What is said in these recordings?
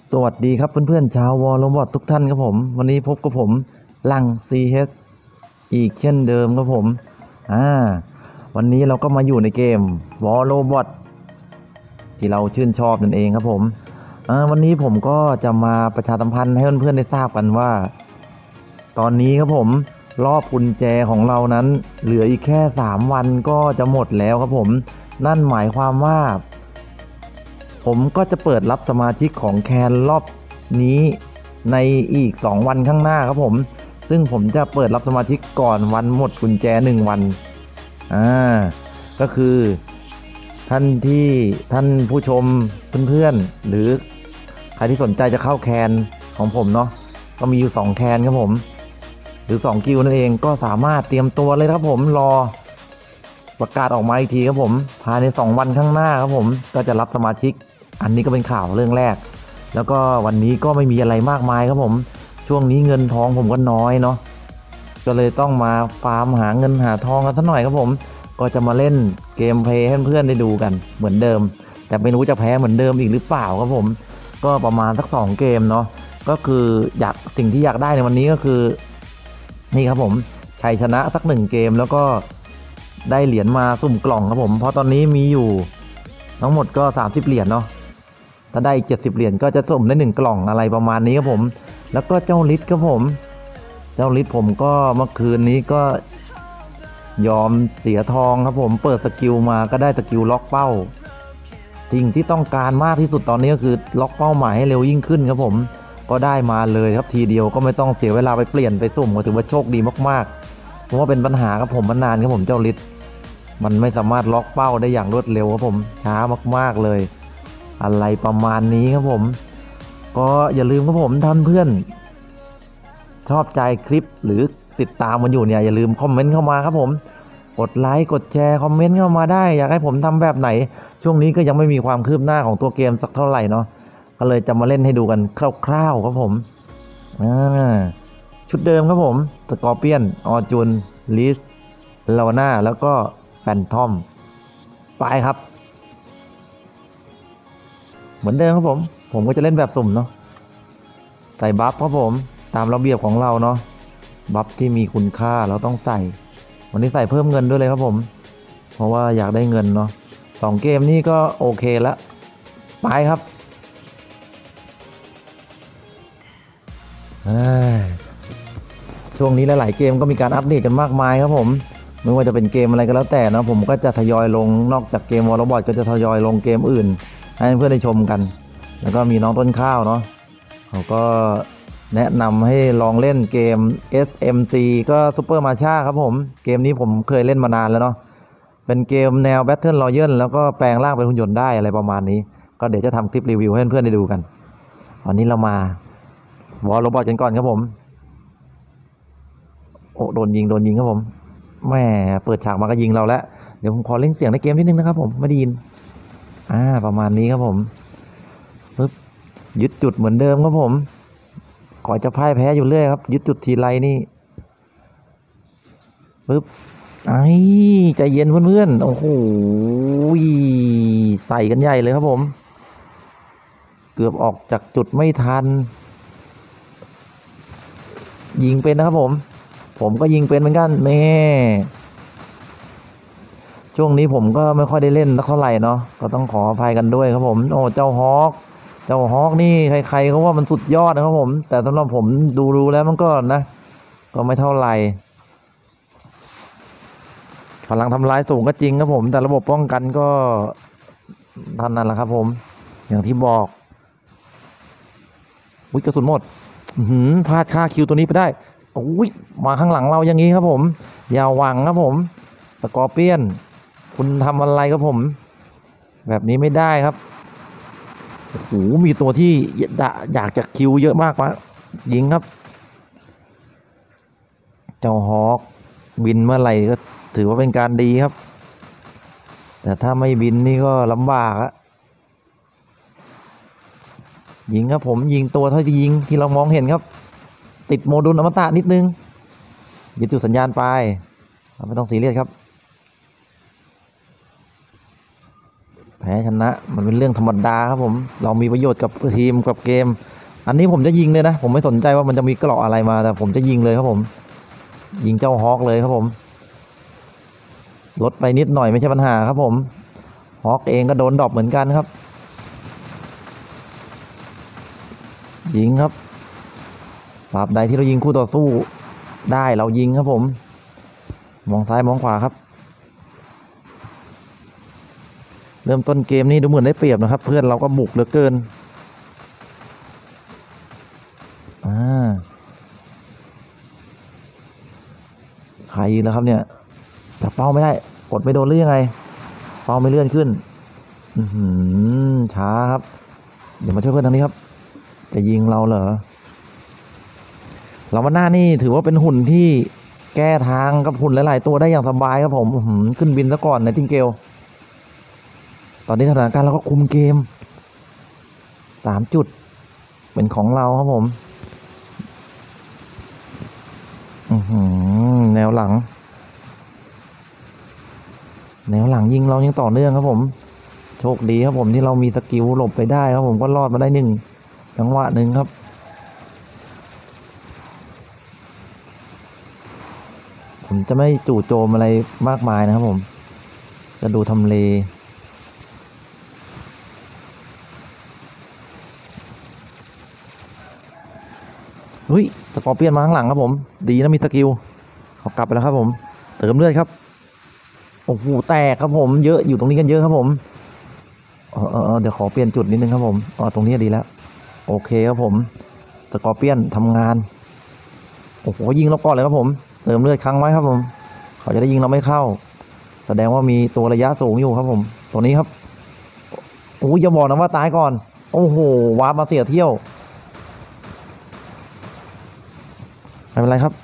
สวัสดีครับเพื่อนๆชาววอลโรบอททุกท่านครับผมวันนี้พบกับผมลัง CH อีกเช่นเดิมครับผมอ่าวันนี้เราก็มาอยู่ในเกมวอลโรบอทที่เราชื่นชอบนั่นเองครับผมวันนี้ผมก็จะมาประชาสัมพันธ์ให้เพื่อนๆได้ทราบกันว่าตอนนี้ครับผมรอบกุญแจของเรานั้นเหลืออีกแค่3วันก็จะหมดแล้วครับผมนั่นหมายความว่าผมก็จะเปิดรับสมาชิกของแคนรอบนี้ในอีก2วันข้างหน้าครับผมซึ่งผมจะเปิดรับสมาชิกก่อนวันหมดกุญแจ1วันก็คือท่านผู้ชมเพื่อนๆหรือใครที่สนใจจะเข้าแคนของผมเนาะก็มีอยู่2แคนครับผมหรือ2กิลนั่นเองก็สามารถเตรียมตัวเลยครับผมรอประกาศออกมาอีกทีครับผมภายใน2วันข้างหน้าครับผมก็จะรับสมาชิกอันนี้ก็เป็นข่าวเรื่องแรกแล้วก็วันนี้ก็ไม่มีอะไรมากมายครับผมช่วงนี้เงินทองผมก็น้อยเนาะก็เลยต้องมาฟาร์มหาเงินหาทองกันสักหน่อยครับผมก็จะมาเล่นเกมเพลย์ให้เพื่อนๆได้ดูกันเหมือนเดิมแต่ไม่รู้จะแพ้เหมือนเดิมอีกหรือเปล่าครับผมก็ประมาณสัก2เกมเนาะก็คือสิ่งที่อยากได้ในวันนี้ก็คือนี่ครับผมชัยชนะสัก1เกมแล้วก็ได้เหรียญมาสุ่มกล่องครับผมเพราะตอนนี้มีอยู่ทั้งหมดก็30เหรียญเนาะถ้าได้อีก70เหรียญก็จะสุ่มได้1กล่องอะไรประมาณนี้ครับผมแล้วก็เจ้าลิศครับผมเจ้าลิศผมก็เมื่อคืนนี้ก็ยอมเสียทองครับผมเปิดสกิลมาก็ได้สกิลล็อกเป้าสิ่งที่ต้องการมากที่สุดตอนนี้ก็คือล็อกเป้าหมายให้เร็วยิ่งขึ้นครับผมก็ได้มาเลยครับทีเดียวก็ไม่ต้องเสียเวลาไปเปลี่ยนไปสุ่มก็ถือว่าโชคดีมากๆเพราะว่าเป็นปัญหากับผมมานานครับผมเจ้าลิศมันไม่สามารถล็อกเป้าได้อย่างรวดเร็วครับผมช้ามากๆเลยอะไรประมาณนี้ครับผมก็อย่าลืมครับผมท่านเพื่อนชอบใจคลิปหรือติดตามมันอยู่เนี่ยอย่าลืมคอมเมนต์เข้ามาครับผมกดไลค์กดแชร์คอมเมนต์เข้ามาได้อยากให้ผมทำแบบไหนช่วงนี้ก็ยังไม่มีความคืบหน้าของตัวเกมสักเท่าไหร่เนาะก็เลยจะมาเล่นให้ดูกันคร่าวๆครับผมชุดเดิมครับผมสกอร์เปียนออจูนลิสลาวน่าแล้วก็แฟนทอมไปครับเหมือนเดิมครับผมก็จะเล่นแบบสุ่มเนาะใส่บัฟครับผมตามระเบียบของเราเนาะบัฟที่มีคุณค่าเราต้องใส่วันนี้ใส่เพิ่มเงินด้วยเลยครับผมเพราะว่าอยากได้เงินเนาะ2เกมนี้ก็โอเคแล้วไปครับช่วงนี้หลายๆเกมก็มีการอัปเดตกันมากมายครับผมไม่ว่าจะเป็นเกมอะไรก็แล้วแต่นะผมก็จะทยอยลงนอกจากเกมวอลเลย์บอลก็จะทยอยลงเกมอื่นให้เพื่อนได้ชมกันแล้วก็มีน้องต้นข้าวเนาะเขาก็แนะนำให้ลองเล่นเกม SMC ก็ซูเปอร์มาชาครับผมเกมนี้ผมเคยเล่นมานานแล้วเนาะเป็นเกมแนว Battle Royale แล้วก็แปลงร่างเป็นหุ่นยนต์ได้อะไรประมาณนี้ก็เดี๋ยวจะทำคลิปรีวิวให้เพื่อนๆได้ดูกันวันนี้เรามาวอลเลย์บอลกันก่อนครับผมโอ้โดนยิงครับผมแม่เปิดฉากมาก็ยิงเราแล้วเดี๋ยวผมขอเล่นเสียงในเกมนิดนึงนะครับผมไม่ได้ยินประมาณนี้ครับผมปึ๊บยึดจุดเหมือนเดิมครับผมขอจะพ่ายแพ้อยู่เรื่อยครับยึดจุดทีไรนี่ปึ๊บใจเย็นเพื่อนๆโอ้โหใส่กันใหญ่เลยครับผมเกือบออกจากจุดไม่ทันยิงเป็นนะครับผมก็ยิงเป็นเหมือนกันแน่ช่วงนี้ผมก็ไม่ค่อยได้เล่นเท่าไหร่เนาะก็ต้องขออภัยกันด้วยครับผมโอ้เจ้าฮอกนี่ใครๆเขาว่ามันสุดยอดนะครับผมแต่สำหรับผมดูแล้วมันก็นะก็ไม่เท่าไหร่พลังทำลายสูงก็จริงครับผมแต่ระบบป้องกันก็เท่านั้นแหละครับผมอย่างที่บอกกระสุนหมดพลาดค่าคิวตัวนี้ไปได้มาข้างหลังเราอย่างนี้ครับผมอย่าหวังครับผมสกอร์เปียนคุณทำอะไรครับผมแบบนี้ไม่ได้ครับโอ้โหมีตัวที่อยากจะคิวเยอะมากวะยิงครับเจ้าฮอกบินเมื่อไหร่ก็ถือว่าเป็นการดีครับแต่ถ้าไม่บินนี่ก็ลำบากอะยิงครับผมยิงตัวเท่าที่ยิงที่เรามองเห็นครับติดโมดูลอมตะนิดนึงยึดจุดสัญญาณไปไม่ต้องซีเรียสครับแผพ้ชนะมันเป็นเรื่องธรรมดาครับผมเรามีประโยชน์กับทีมกับเกมอันนี้ผมจะยิงเลยนะผมไม่สนใจว่ามันจะมีเกราะอะไรมาแต่ผมจะยิงเลยครับผมยิงเจ้าฮอคเลยครับผมลดไปนิดหน่อยไม่ใช่ปัญหาครับผมฮอคเองก็โดนดรอปเหมือนกันครับยิงครับตราบใดที่เรายิงคู่ต่อสู้ได้เรายิงครับผมมองซ้ายมองขวาครับเริ่มต้นเกมนี้ดูเหมือนได้เปรียบนะครับเพื่อนเราก็บุกเหลือเกินใครแล้วครับเนี่ยจับเป้าไม่ได้กดไม่โดนหรือยังไงเป้าไม่เลื่อนขึ้นช้าครับเดี๋ยวมาช่วยเพื่อนทางนี้ครับจะยิงเราเหรอเราวันหน้านี่ถือว่าเป็นหุ่นที่แก้ทางกับหุ่นหลายๆตัวได้อย่างสบายครับผมขึ้นบินซะก่อนในทิงเกลตอนนี้สถานการณ์เราก็คุมเกม3 จุดเป็นของเราครับผมแนวหลังยิงเรายังต่อเนื่องครับผมโชคดีครับผมที่เรามีสกิลหลบไปได้ครับผมก็รอดมาได้1 จังหวะหนึ่งครับผมจะไม่จู่โจมอะไรมากมายนะครับผมจะดูทำเลเฮ้ยสกอร์เปียนมาข้างหลังครับผมดีนะมีสกิลเขากลับไปแล้วครับผมเติมเลือดครับโอ้โหแตกครับผมเยอะอยู่ตรงนี้กันเยอะครับผมเดี๋ยวขอเปลี่ยนจุดนิดนึงครับผมตรงนี้ดีแล้วโอเคครับผมสกอร์เปียนทำงานโอ้โหยิงเราก่อนเลยครับผมเติมเลือดค้างไว้ครับผมเขาจะได้ยิงเราไม่เข้าแสดงว่ามีตัวระยะสูงอยู่ครับผมตัวนี้ครับโอ้ยอย่าบอกนะว่าตายก่อนโอ้โหวาร์ปมาเสียเที่ยวไม่เป็นไรครับ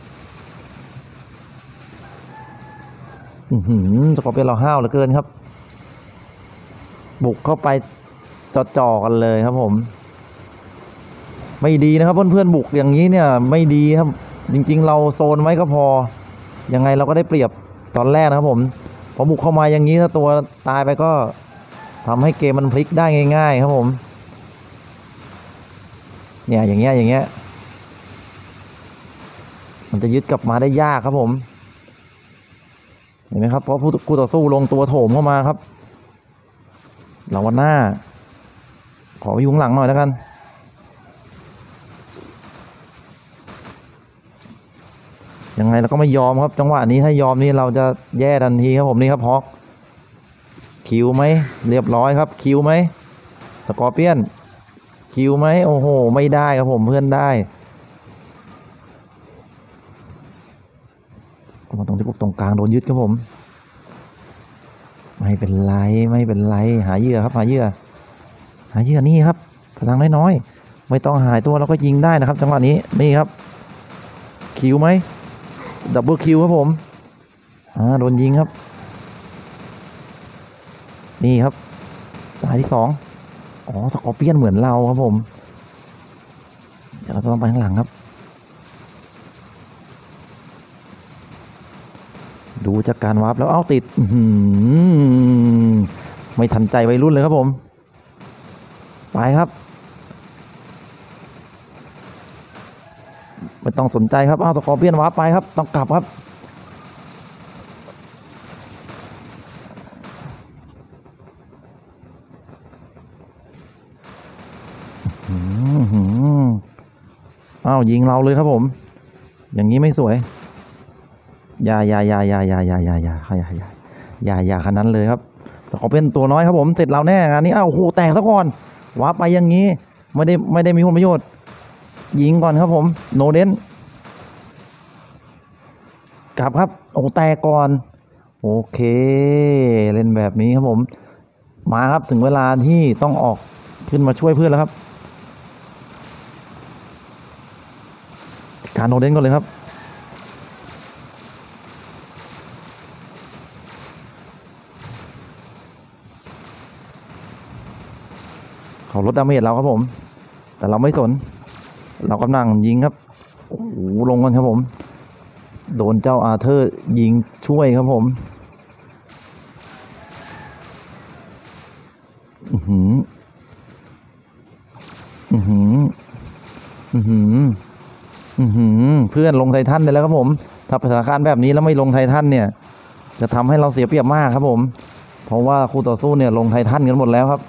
สกอร์เปียนเราห้าวเหลือเกินครับบุกเข้าไปจ่อกันเลยครับผมไม่ดีนะครับเพื่อนๆบุกอย่างนี้เนี่ยไม่ดีครับจริงๆเราโซนไว้ก็พอยังไงเราก็ได้เปรียบตอนแรกนะครับผมพอบุกเข้ามาอย่างนี้ถ้าตัวตายไปก็ทำให้เกมมันพลิกได้ง่ายๆครับผมเนี่ยอย่างเงี้ยมันจะยึดกลับมาได้ยากครับผมเห็นไหมครับเพราะคู่ต่อสู้ลงตัวโถมเข้ามาครับหลังวันหน้าขอยุ่งหลังหน่อยแล้วกันยังไงเราก็ไม่ยอมครับจังหวะนี้ถ้ายอมนี่เราจะแย่ทันทีครับผมนี่ครับฮอกคิวไหมเรียบร้อยครับคิวไหมสกอร์เปียนคิวไหมโอ้โหไม่ได้ครับผมเพื่อนได้มาตรงที่ปุ๊บตรงกลางโดนยึดครับผมไม่เป็นไรหาเหยื่อครับหาเหยื่อนี่ครับพลังน้อยๆไม่ต้องหายตัวเราก็ยิงได้นะครับจังหวะนี้นี่ครับคิวไหมดับเบิลคิวครับผมโดนยิงครับนี่ครับตายที่2สกอร์เปียนเหมือนเราครับผมเดี๋ยวเราต้องไปข้างหลังครับดูจากการวาร์ปแล้วติดไม่ทันใจวัยรุ่นเลยครับผมไปครับไม่ต้องสนใจครับสกอร์เปียนวาร์ปไปครับต้องกลับครับยิงเราเลยครับผมอย่างนี้ไม่สวยอย่าขนาดนั้นเลยครับสกอร์เปียนตัวน้อยครับผมเสร็จเราแน่งานนี้โอ้โหแตกซะก่อนวาร์ปไปอย่างนี้ไม่ได้มีผลประโยชน์ยิงก่อนครับผมโนเดนกลับครับโอ้แตกก่อนโอเคเล่นแบบนี้ครับผมมาครับถึงเวลาที่ต้องออกขึ้นมาช่วยเพื่อนแล้วครับการโนเดนก่อนเลยครับเขาลดดาเมจเราครับผมแต่เราไม่สนเรากำลังยิงครับโอ้โหลงกันครับผมโดนเจ้าอาเธอร์ยิงช่วยครับผมอือหืออือหืออือหืออือหือเพื่อนลงไททันได้แล้วครับผมถ้าสถานการณ์แบบนี้แล้วไม่ลงไททันเนี่ยจะทำให้เราเสียเปรียบมากครับผมเพราะว่าคู่ต่อสู้เนี่ยลงไททันกันหมดแล้วครับ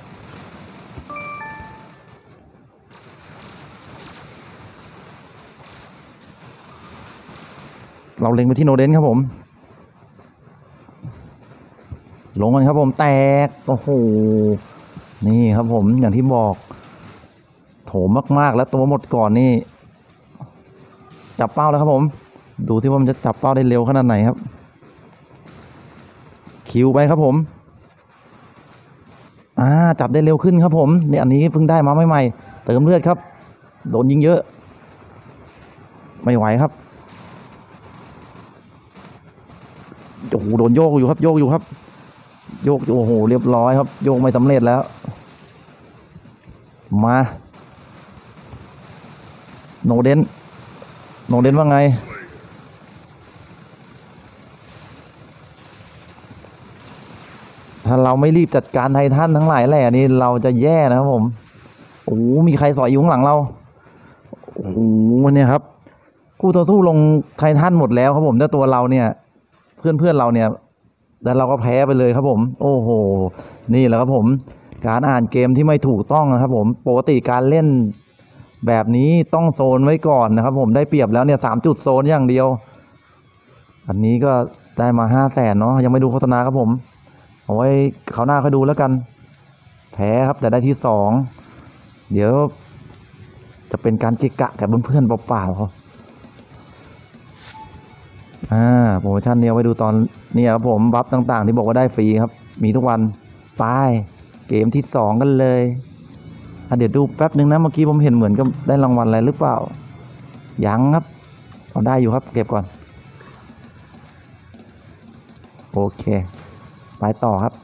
เราเล็งไปที่โนเดนครับผมลงกันครับผมแตกโอ้โหนี่ครับผมอย่างที่บอกโถมมากๆแล้วตัวหมดก่อนนี่จับเป้าแล้วครับผมดูซิว่ามันจะจับเป้าได้เร็วขนาดไหนครับคิวไปครับผมจับได้เร็วขึ้นครับผมเนี่ยอันนี้เพิ่งได้มาใหม่ๆเติมเลือดครับโดนยิงเยอะไม่ไหวครับโอ้โหโดนโยกอยู่ครับโยกอยู่ครับโยกโอ้โหเรียบร้อยครับโยกไม่สำเร็จแล้วมาโนเดนว่าไงถ้าเราไม่รีบจัดการไททันทั้งหลายแหล่นี่เราจะแย่นะครับผมโอ้มีใครสอยอยู่ข้างหลังเราโอ้โหเนี่ยครับคู่ต่อสู้ลงไททันหมดแล้วครับผมแต่ตัวเราเนี่ยเพื่อนเราเนี่ยแล้วเราก็แพ้ไปเลยครับผมโอ้โหนี่แหละครับผมการอ่านเกมที่ไม่ถูกต้องนะครับผมปกติการเล่นแบบนี้ต้องโซนไว้ก่อนนะครับผมได้เปรียบแล้วเนี่ย3 จุดโซนอย่างเดียวอันนี้ก็ได้มา500,000เนาะยังไม่ดูโฆษณาครับผมเอาไว้คราวหน้าค่อยดูแล้วกันแพ้ครับแต่ได้ที่2เดี๋ยวจะเป็นการเกะกะกับเพื่อนๆเปล่าๆเขาโปรโมชั่นเนี่ยไว้ดูตอนเนี่ยครับผมบัฟต่างๆที่บอกว่าได้ฟรีครับมีทุกวันไปเกมที่2กันเลยเดี๋ยวดูแป๊บนึงนะเมื่อกี้ผมเห็นเหมือนกับได้รางวัลอะไรหรือเปล่ายังครับเอาได้อยู่ครับเก็บก่อนโอเคไปต่อครับ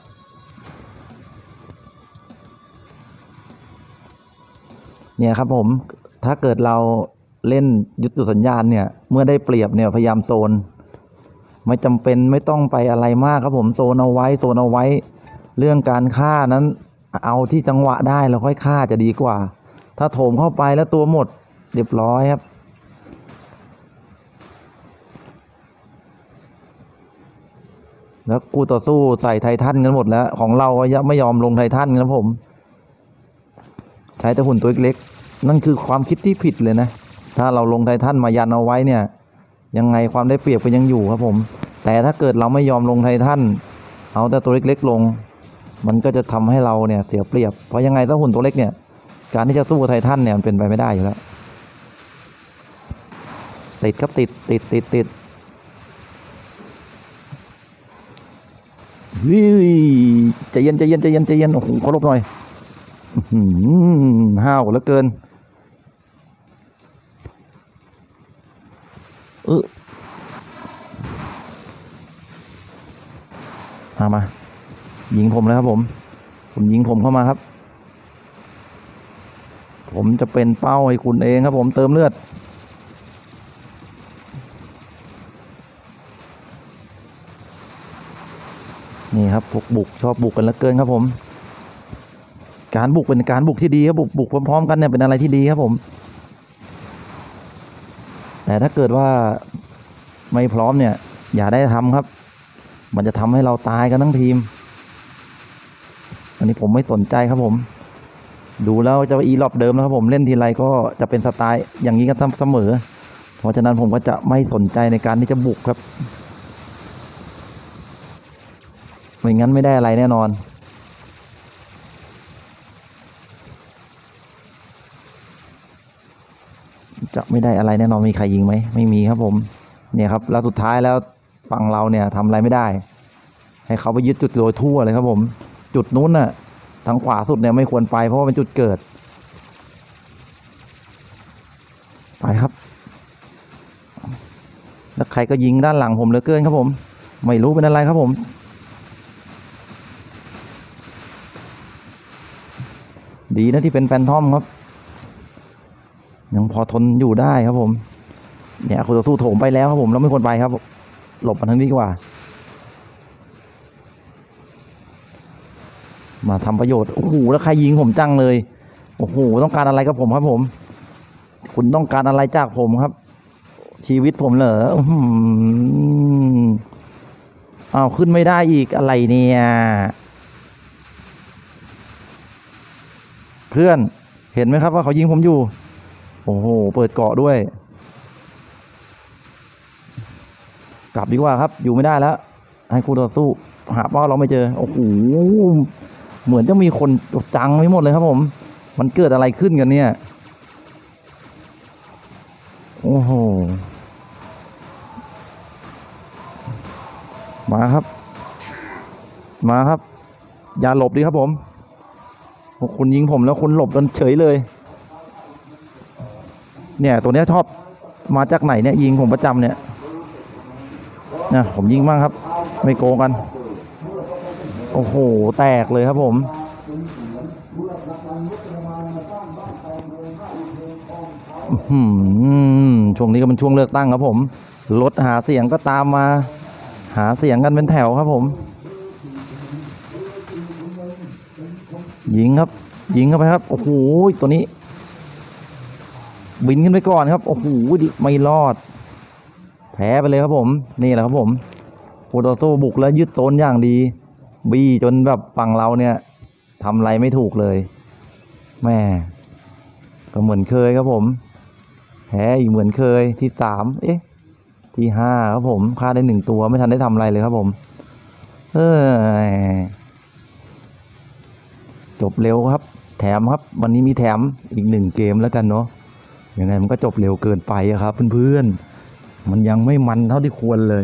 เนี่ยครับผมถ้าเกิดเราเล่นยุทธสัญญาณเนี่ยเมื่อได้เปรียบเนี่ยพยายามโซนไม่จำเป็นไม่ต้องไปอะไรมากครับผมโซนเอาไว้เรื่องการฆ่านั้นเอาที่จังหวะได้แล้วค่อยฆ่าจะดีกว่าถ้าโถมเข้าไปแล้วตัวหมดเรียบร้อยครับแล้วกูต่อสู้ใส่ไททันกันหมดแล้วของเราไม่ยอมลงไททันครับผมใช้แต่หุ่นตัวเล็กนั่นคือความคิดที่ผิดเลยนะถ้าเราลงไททันมายันเอาไว้เนี่ยยังไงความได้เปรียบก็ยังอยู่ครับผมแต่ถ้าเกิดเราไม่ยอมลงไททันเอาแต่ตัวเล็กๆลงมันก็จะทำให้เราเนี่ยเสียเปรียบเพราะยังไงถ้าหุ่นตัวเล็กเนี่ยการที่จะสู้ไททันเนี่ยมันเป็นไปไม่ได้อยู่แล้วติดครับติดวิใจเย็นโอ้โหขอลบหน่อยห้าวเหลือเกินมายิงผมเลยครับผมยิงผมเข้ามาครับผมจะเป็นเป้าให้คุณเองครับผมเติมเลือดนี่ครับพวกบุกชอบบุกกันเหลือเกินครับผมการบุกเป็นการบุกที่ดีครับบุกพร้อมๆกันเนี่ยเป็นอะไรที่ดีครับผมแต่ถ้าเกิดว่าไม่พร้อมเนี่ยอย่าได้ทำครับมันจะทำให้เราตายกันทั้งทีมอันนี้ผมไม่สนใจครับผมดูแล้วจะอีหลอบเดิมนะครับผมเล่นทีไรก็จะเป็นสไตล์อย่างนี้กันเสมอเพราะฉะนั้นผมก็จะไม่สนใจในการที่จะบุกครับไม่งั้นไม่ได้อะไรแน่นอนจะไม่ได้อะไรแน่นอนมีใครยิงไหมไม่มีครับผมเนี่ยครับแล้วสุดท้ายแล้วฝั่งเราเนี่ยทำอะไรไม่ได้ให้เขาไปยึดจุดโดยทั่วเลยครับผมจุดนู้นน่ะทางขวาสุดเนี่ยไม่ควรไปเพราะว่าเป็นจุดเกิดไปครับแล้วใครก็ยิงด้านหลังผมเหลือเกินครับผมไม่รู้เป็นอะไรครับผมดีนะที่เป็นแฟนทอมครับยังพอทนอยู่ได้ครับผมเนี่ยคุณต่อสู้โถมไปแล้วครับผมเราไม่ควรไปครับหลบมาทางนี้ดีกว่ามาทำประโยชน์โอ้โหแล้วใครยิงผมจังเลยโอ้โหต้องการอะไรกับผมครับผมคุณต้องการอะไรจากผมครับชีวิตผมเหรออ้าวขึ้นไม่ได้อีกอะไรเนี่ยเพื่อนเห็นไหมครับว่าเขายิงผมอยู่โอ้โหเปิดเกาะด้วยกลับดีกว่าครับอยู่ไม่ได้แล้วให้คู่ต่อสู้หาเป้าเราไม่เจอโอ้โหเหมือนจะมีคนจังไม่หมดเลยครับผมมันเกิดอะไรขึ้นกันเนี่ยโอ้โหมาครับมาครับอย่าหลบดิครับผมคุณยิงผมแล้วคุณหลบจนเฉยเลยเนี่ยตัวนี้ชอบมาจากไหนเนี่ยยิงผมประจำเนี่ยนะผมยิงบ้างครับไม่โกงกันโอ้โหแตกเลยครับผมช่วงนี้ก็เป็นช่วงเลือกตั้งครับผมรถหาเสียงก็ตามมาหาเสียงกันเป็นแถวครับผมยิงครับยิงเข้าไปครับโอ้โหตัวนี้บินขึ้นไปก่อนครับโอ้โหไม่รอดแพ้ไปเลยครับผมนี่แหละครับผมโปรโตโซบุกแล้วยึดโซนอย่างดีบี้จนแบบฝั่งเราเนี่ยทำอะไรไม่ถูกเลยแม่ก็เหมือนเคยครับผมแพ้อีกเหมือนเคยที่ที่5ครับผมฆ่าได้1ตัวไม่ทันได้ทำอะไรเลยครับผมจบเร็วครับแถมครับวันนี้มีแถมอีก1เกมแล้วกันเนาะยังไงมันก็จบเร็วเกินไปครับเพื่อนๆมันยังไม่มันเท่าที่ควรเลย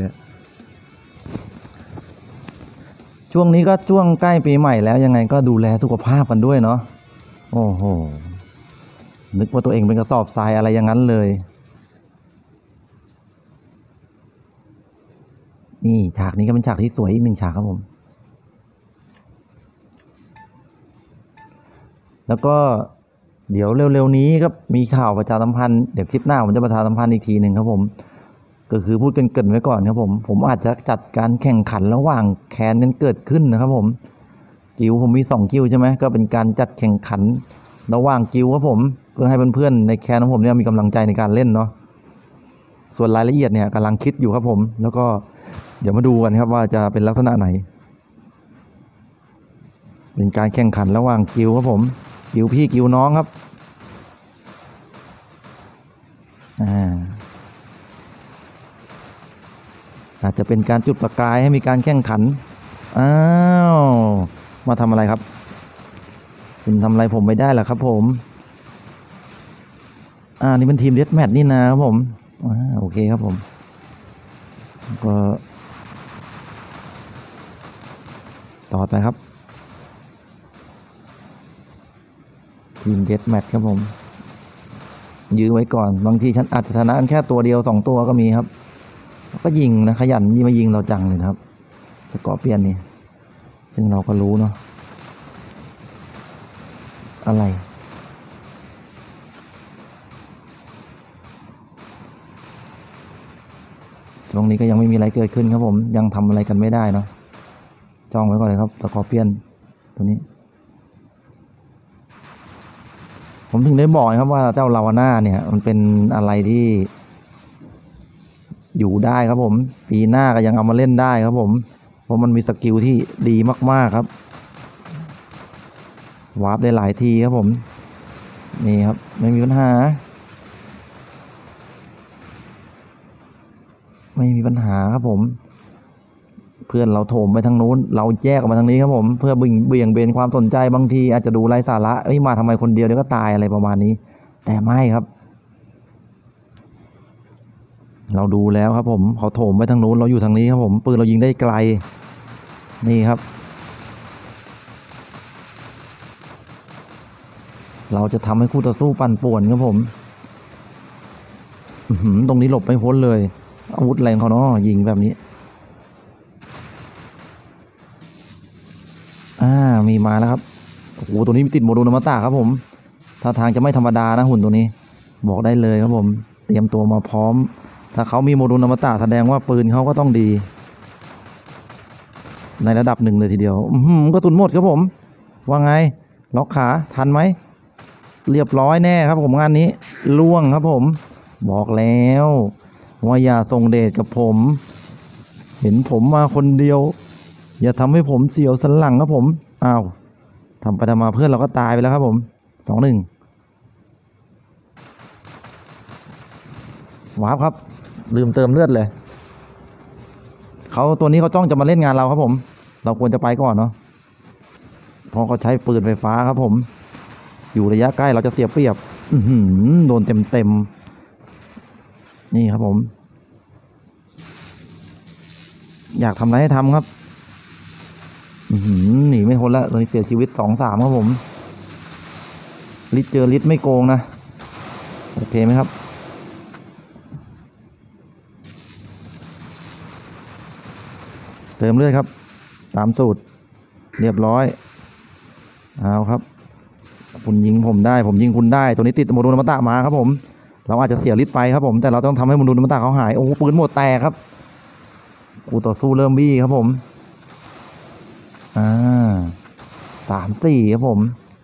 ช่วงนี้ก็ช่วงใกล้ปีใหม่แล้วยังไงก็ดูแลสุขภาพกันด้วยเนาะโอ้โหนึกว่าตัวเองเป็นกระสอบทรายอะไรอย่างนั้นเลยนี่ฉากนี้ก็เป็นฉากที่สวยอีก1ฉากครับผมแล้วก็เดี๋ยวเร็วๆนี้ก็มีข่าวประชาสัมพันธ์เดี๋ยวคลิปหน้าผมจะประชาสัมพันธ์อีกทีหนึ่งครับผมก็คือพูดเกินๆไว้ก่อนครับผมอาจจะจัดการแข่งขันระหว่างแคนกันเกิดขึ้นนะครับผมกิวผมมี2กิวใช่ไหมก็เป็นการจัดแข่งขันระหว่างกิวครับผมเพื่อให้เพื่อนๆในแคนของผมเนี่ยมีกำลังใจในการเล่นเนาะส่วนรายละเอียดเนี่ยกำลังคิดอยู่ครับผมแล้วก็เดี๋ยวมาดูกันครับว่าจะเป็นลักษณะไหนเป็นการแข่งขันระหว่างกิวครับผมกิวพี่กิวน้องครับอาจจะเป็นการจุดประกายให้มีการแข่งขันอ้าวมาทำอะไรครับคุณทำอะไรผมไม่ได้หรอครับผมนี่เป็นทีมเดธแมทนี่นะครับผมโอเคครับผมก็ต่อไปครับทีมเดธแมทครับผมยื้อไว้ก่อนบางทีฉันอาจจะชนะแค่ตัวเดียว2ตัวก็มีครับก็ยิงนะขยันมายิงเราจังเลยครับสกอร์เปียนนี่ซึ่งเราก็รู้เนาะอะไรตรงนี้ก็ยังไม่มีอะไรเกิดขึ้นครับผมยังทำอะไรกันไม่ได้เนาะจ้องไว้ก่อนเลยครับสกอร์เปียนตัวนี้ผมถึงได้บอกครับว่าเจ้าลาวาน่าเนี่ยมันเป็นอะไรที่อยู่ได้ครับผมปีหน้าก็ยังเอามาเล่นได้ครับผมเพราะมันมีสกิลที่ดีมากๆครับวาร์ปได้หลายทีครับผมนี่ครับไม่มีปัญหาครับผมเพื่อนเราโถมไปทางนู้นเราแยกออกมาทางนี้ครับผมเพื่อเบี่ยงเบนความสนใจบางทีอาจจะดูไร้สาระมาทำไมคนเดียวเดี๋ยวก็ตายอะไรประมาณนี้แต่ไม่ครับเราดูแล้วครับผมเขาโถมไปทางนู้นเราอยู่ทางนี้ครับผมปืนเรายิงได้ไกลนี่ครับเราจะทำให้คู่ต่อสู้ปั่นป่วนครับผมตรงนี้หลบไม่พ้นเลยอาวุธแรงเขาเนาะยิงแบบนี้มีมาแล้วครับโอ้โหตัวนี้มีติดโมดูลอมตะครับผมท่าทางจะไม่ธรรมดานะหุ่นตัวนี้บอกได้เลยครับผมเตรียมตัวมาพร้อมถ้าเขามีโมดูลอมตะแสดงว่าปืนเขาก็ต้องดีในระดับหนึ่งเลยทีเดียวกระสุนหมดครับผมว่าไงล็อกขาทันไหมเรียบร้อยแน่ครับผมงานนี้ล่วงครับผมบอกแล้วว่าอย่าส่งเดชกับผมเห็นผมมาคนเดียวอย่าทำให้ผมเสียวสันหลังครับผมอ้าวทำไปทำมาเพื่อนเราก็ตายไปแล้วครับผม2-1ว้าวครับลืมเติมเลือดเลยเขาตัวนี้เขาจ้องจะมาเล่นงานเราครับผมเราควรจะไปก่อนเนาะเพราะเขาใช้ปืนไฟฟ้าครับผมอยู่ระยะใกล้เราจะเสียเปรียบโดนเต็มนี่ครับผมอยากทำอะไรให้ทำครับหนีไม่พ้นแล้วตอนนี้เสียชีวิต2-3ครับผมลิตเจอลิตไม่โกงนะโอเคไหมครับเติมเลือดครับตามสูตรเรียบร้อยเอาครับคุณยิงผมได้ผมยิงคุณได้ตัวนี้ติดโมดูลมัตตะมาครับผมเราอาจจะเสียลิตไปครับผมแต่เราต้องทำให้โมดูลมัตตะเขาหายโอ้ปืนหมดแตกครับกูต่อสู้เริ่มบี้ครับผม3-4ครับผม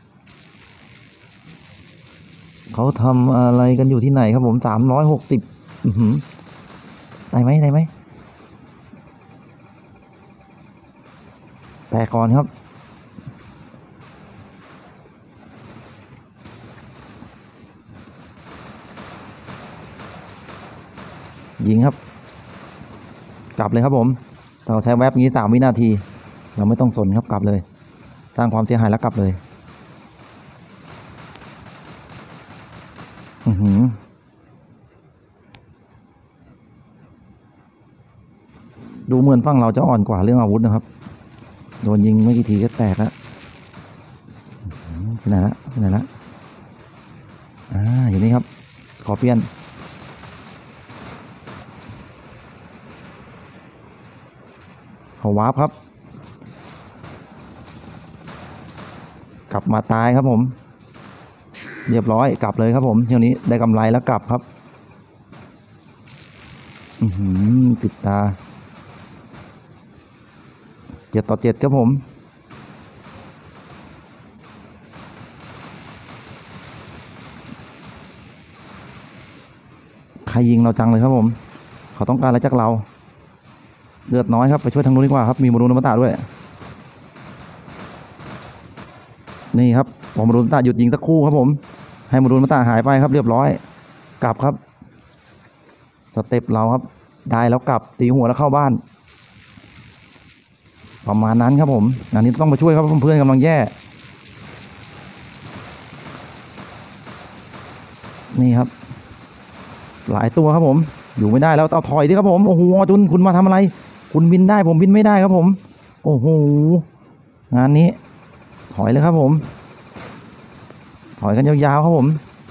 เขาทำอะไรกันอยู่ที่ไหนครับผม360ได้ไหมแต่ก่อนครับยิงครับกลับเลยครับผมเราใช้แวบนี้3 วินาทีเราไม่ต้องสนครับกลับเลยสร้างความเสียหายแล้วกลับเลยดูเหมือนฝั่งเราจะอ่อนกว่าเรื่องอาวุธนะครับโดนยิงไม่กี่ทีก็แตกแล้วไปไหนละอยู่นี่ครับสกอร์เปียนเขาวาร์ปครับกลับมาตายครับผมเรียบร้อยกลับเลยครับผมเที่ยวนี้ได้กำไรแล้วกลับครับติดตา7-7ครับผมใครยิงเราจังเลยครับผมเขาต้องการอะไรจากเราเลือดน้อยครับไปช่วยทางนู้นดีกว่าครับมีโมดูลมัตตะด้วยนี่ครับพอโมดูลมัตตะหยุดยิงสักครู่ครับผมให้โมดูลมัตตะหายไปครับเรียบร้อยกลับครับสเต็ปเราครับได้แล้วกลับตีหัวแล้วเข้าบ้านประมาณนั้นครับผมงานนี้ต้องมาช่วยครับเพื่อนกำลังแย่นี่ครับหลายตัวครับผมอยู่ไม่ได้แล้วเอาถอยดิครับผมโอ้โหจุนคุณมาทำอะไรคุณบินได้ผมบินไม่ได้ครับผมโอ้โหงานนี้ถอยเลยครับผมถอยกันยาวๆครับผม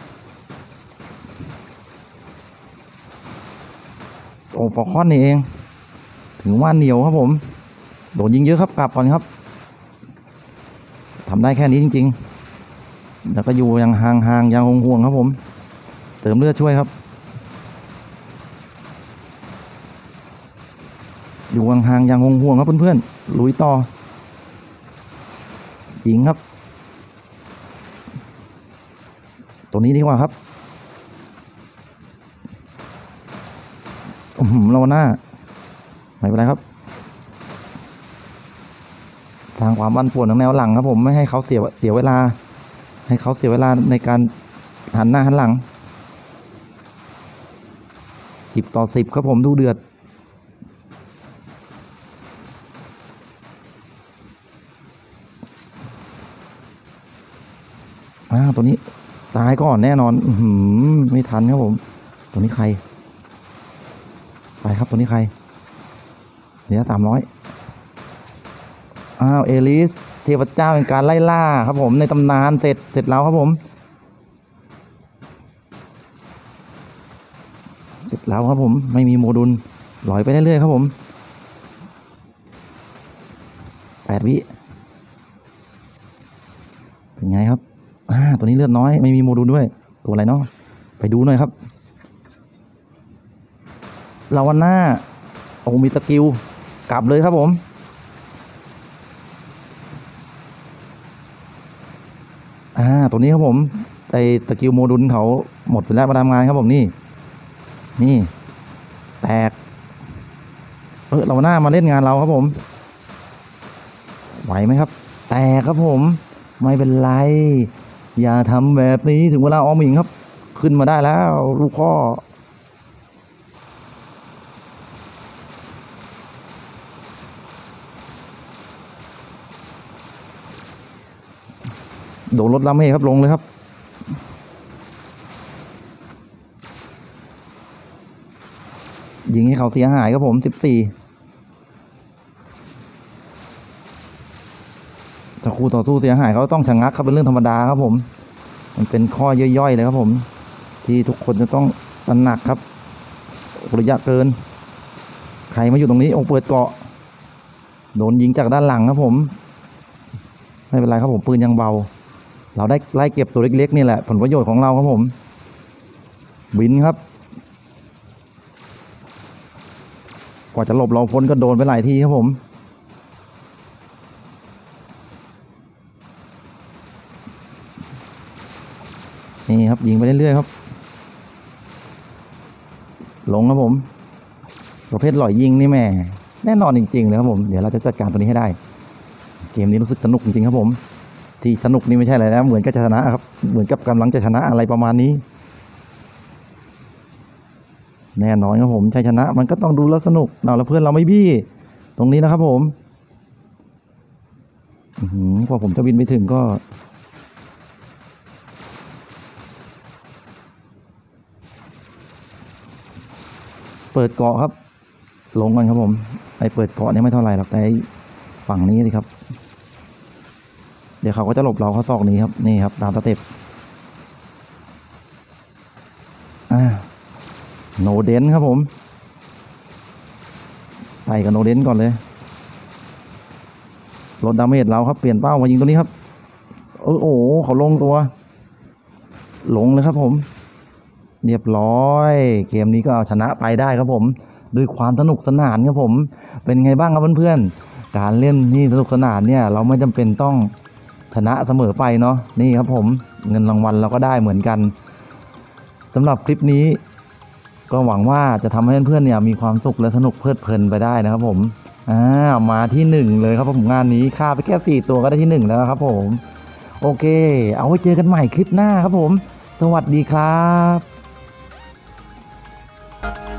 โอ้ฟอร์คอนนี่เองถึงว่าเหนียวครับผมโดนยิงเยอะครับกลับก่อนครับทำได้แค่นี้จริงๆแล้วก็อยู่ยังห่างๆยังห่วงๆครับผมเติมเลือดช่วยครับอยู่ห่างๆยังห่วงๆครับเพื่อนๆลุยต่อยิงครับตัวนี้ดีกว่าครับเราหน้าไม่เป็นไรครับสร้างความบั่นป่วนทางแนวหลังครับผมไม่ให้เขาเสียเวลาให้เขาเสียเวลาในการหันหน้าหันหลัง10-10ครับผมดูเดือดตัวนี้ตายก่อนแน่นอนไม่ทันครับผมตัวนี้ใครไปครับตัวนี้ใครเหลือ300เอลิสเทพเจ้าเป็นการไล่ล่าครับผมในตำนานเสร็จแล้วครับผมเสร็จแล้วครับผมไม่มีโมดูลลอยไปเรื่อยๆครับผม8 วิเป็นไงครับตัวนี้เลือดน้อยไม่มีโมดูลด้วยตัวอะไรเนาะไปดูหน่อยครับลาวาน่าโอ้มีสกิลกลับเลยครับผมตัวนี้ครับผมไอสกิลโมดูลเขาหมดไปแล้วมาทำงานครับผมนี่แตกเราหน้ามาเล่นงานเราครับผมไหวไหมครับแตกครับผมไม่เป็นไรอย่าทำแบบนี้ถึงเวลาออมอิงครับขึ้นมาได้แล้วลูกพ่อโดนรถลำเมฆครับลงเลยครับยิงให้เขาเสียหายครับผม14ถ้าคู่ต่อสู้เสียหายเขาต้องชะงักครับเป็นเรื่องธรรมดาครับผมมันเป็นข้อย่อยๆเลยครับผมที่ทุกคนจะต้องตระหนักครับระยะเกินใครมาอยู่ตรงนี้เปิดเกาะโดนยิงจากด้านหลังครับผมไม่เป็นไรครับผมปืนยังเบาเราได้ไล่เก็บตัวเล็กๆนี่แหละผลประโยชน์ของเราครับผมวินครับกว่าจะหลบเราพ้นก็โดนไปหลายทีครับผมนี่ครับยิงไปเรื่อยๆครับลงครับผมประเภทหล่อยยิงนี่แม่แน่นอนจริงๆเลยครับผมเดี๋ยวเราจะจัดการตัวนี้ให้ได้เกมนี้รู้สึกสนุกจริงๆครับผมที่สนุกนี่ไม่ใช่อะไรนะเหมือนกับจะชนะครับเหมือนกับกำลังจะชนะอะไรประมาณนี้แน่นอนครับผมชัยชนะมันก็ต้องดูแล้วสนุกเราแล้วเพื่อนเราไม่บี้ตรงนี้นะครับผมพอผมจะบินไปถึงก็เปิดเกาะครับลงกันครับผมไอเปิดเกาะนี่ไม่เท่าไหร่หรอกแต่ฝั่งนี้สิครับเดี๋ยวเขาก็จะหลบเราเข้าซอกนี้ครับนี่ครับตามสเต็ปโนเดนครับผมใส่กับโนเดนก่อนเลยลดดาเมจเราครับเปลี่ยนเป้ามายิงตัวนี้ครับโอ้โหเขาลงตัวลงเลยครับผมเรียบร้อยเกมนี้ก็เอาชนะไปได้ครับผมด้วยความสนุกสนานครับผมเป็นไงบ้างครับเพื่อนๆการเล่นนี่สนุกสนานเนี่ยเราไม่จำเป็นต้องชนะเสมอไปเนาะนี่ครับผมเงินรางวัลเราก็ได้เหมือนกันสำหรับคลิปนี้ก็หวังว่าจะทำให้เพื่อนๆเนี่ยมีความสุขและสนุกเพลิดเพลินไปได้นะครับผมมาที่1เลยครับผมงานนี้ฆ่าไปแค่4ตัวก็ได้ที่1แล้วครับผมโอเคเอาไว้เจอกันใหม่คลิปหน้าครับผมสวัสดีครับ